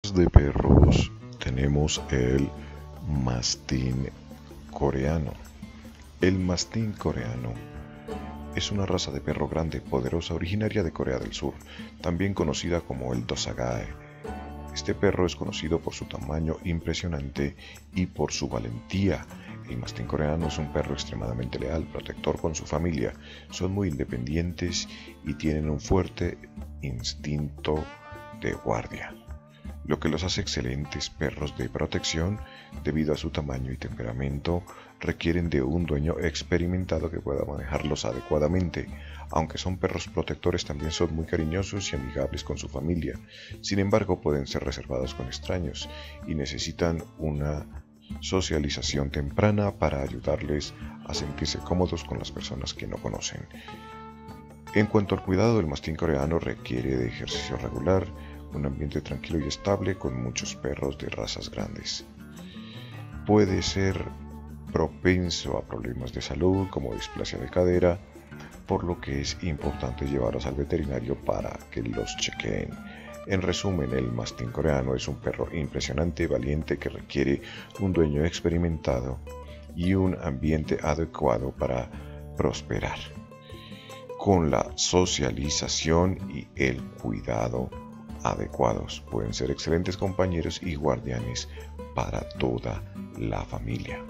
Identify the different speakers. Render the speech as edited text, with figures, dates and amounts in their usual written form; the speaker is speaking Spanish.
Speaker 1: De perros tenemos el mastín coreano. El mastín coreano es una raza de perro grande, poderosa, originaria de Corea del Sur, también conocida como el Dosagae. Este perro es conocido por su tamaño impresionante y por su valentía. El mastín coreano es un perro extremadamente leal, protector con su familia. Son muy independientes y tienen un fuerte instinto de guardia, lo que los hace excelentes perros de protección. Debido a su tamaño y temperamento, requieren de un dueño experimentado que pueda manejarlos adecuadamente. Aunque son perros protectores, también son muy cariñosos y amigables con su familia. Sin embargo, pueden ser reservados con extraños y necesitan una socialización temprana para ayudarles a sentirse cómodos con las personas que no conocen. En cuanto al cuidado, del mastín coreano requiere de ejercicio regular, un ambiente tranquilo y estable con muchos perros de razas grandes. Puede ser propenso a problemas de salud como displasia de cadera, por lo que es importante llevarlos al veterinario para que los chequeen. En resumen, el mastín coreano es un perro impresionante y valiente que requiere un dueño experimentado y un ambiente adecuado para prosperar. Con la socialización y el cuidado adecuados, pueden ser excelentes compañeros y guardianes para toda la familia.